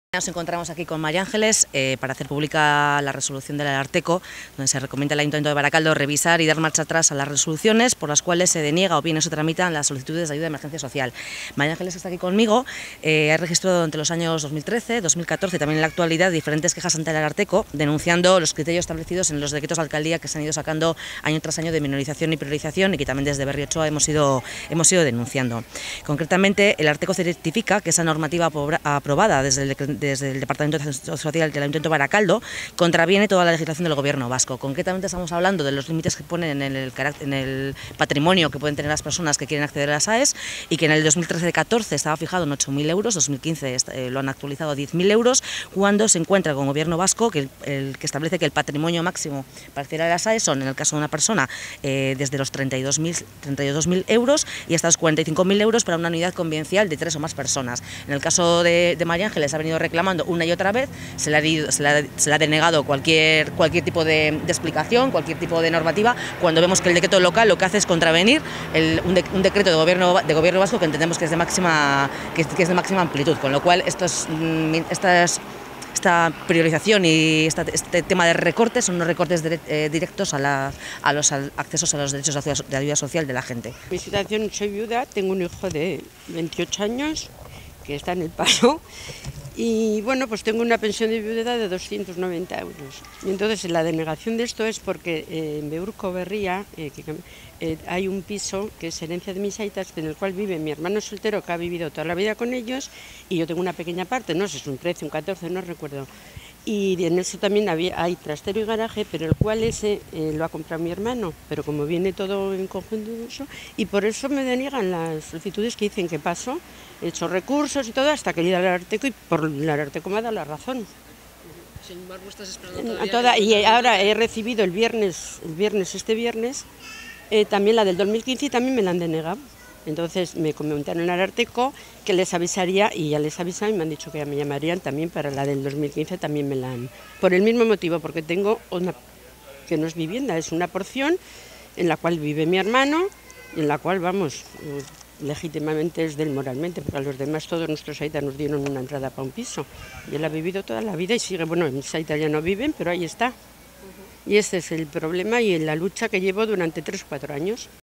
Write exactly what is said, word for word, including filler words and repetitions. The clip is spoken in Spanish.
Nos encontramos aquí con María Ángeles eh, para hacer pública la resolución del Ararteko, donde se recomienda al Ayuntamiento de Baracaldo revisar y dar marcha atrás a las resoluciones por las cuales se deniega o bien no se tramitan las solicitudes de ayuda de emergencia social. María Ángeles está aquí conmigo, eh, ha registrado entre los años dos mil trece, dos mil catorce y también en la actualidad diferentes quejas ante el Ararteko, denunciando los criterios establecidos en los decretos de alcaldía que se han ido sacando año tras año de minorización y priorización y que también desde Berri Ochoa hemos ido, hemos ido denunciando. Concretamente, el Ararteko certifica que esa normativa aprobada desde el desde el Departamento Social del Ayuntamiento de Baracaldo, contraviene toda la legislación del Gobierno vasco. Concretamente estamos hablando de los límites que ponen en el, en el patrimonio que pueden tener las personas que quieren acceder a las A E S y que en el dos mil trece catorce estaba fijado en ocho mil euros, dos mil quince eh, lo han actualizado a diez mil euros, cuando se encuentra con el Gobierno vasco que, el, el, que establece que el patrimonio máximo para acceder a las A E S son, en el caso de una persona, eh, desde los treinta y dos mil euros y hasta los cuarenta y cinco mil euros para una unidad convivencial de tres o más personas. En el caso de, de María Ángeles ha venido reclamando una y otra vez, se le ha, se le ha, se le ha denegado cualquier, cualquier tipo de, de explicación, cualquier tipo de normativa, cuando vemos que el decreto local lo que hace es contravenir el, un, de, un decreto de gobierno, de gobierno vasco que entendemos que es de máxima, que, que es de máxima amplitud, con lo cual estos, estas, esta priorización y esta, este tema de recortes son unos recortes de, eh, directos a, la, a los a accesos a los derechos de ayuda, de ayuda social de la gente. Mi situación, soy viuda, tengo un hijo de veintiocho años que está en el paro. Y bueno, pues tengo una pensión de viudedad de doscientos noventa euros. Y entonces la denegación de esto es porque eh, en Beurko Berria eh, que, eh, hay un piso que es herencia de mis aitas, en el cual vive mi hermano soltero que ha vivido toda la vida con ellos, y yo tengo una pequeña parte, no sé, es un trece, un catorce, no recuerdo. Y en eso también había, hay trastero y garaje, pero el cual ese eh, lo ha comprado mi hermano, pero como viene todo en conjunto eso, y por eso me deniegan las solicitudes que dicen que paso, he hecho recursos y todo hasta que he ido al Ararteko y por el Ararteko me ha dado la razón. Sin embargo, estás esperando todavía Toda, que... Y ahora he recibido el viernes, el viernes este viernes, eh, también la del dos mil quince y también me la han denegado. Entonces me comentaron en Ararteko que les avisaría y ya les avisaron y me han dicho que ya me llamarían también para la del dos mil quince, también me la han... Por el mismo motivo, porque tengo una que no es vivienda, es una porción en la cual vive mi hermano y en la cual, vamos, legítimamente es de él moralmente, porque a los demás todos nuestros aitas nos dieron una entrada para un piso. Y él ha vivido toda la vida y sigue, bueno, mis aitas ya no viven, pero ahí está. Y este es el problema y la lucha que llevo durante tres o cuatro años.